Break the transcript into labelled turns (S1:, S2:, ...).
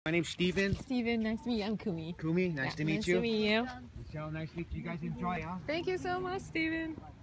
S1: My name's Steven.
S2: Steven, nice to meet you. I'm Kumi.
S1: Kumi, nice to meet
S2: nice
S1: you.
S2: to meet you.
S1: Michelle, nice to meet you. You guys enjoy, huh?
S2: Thank you so much, Steven.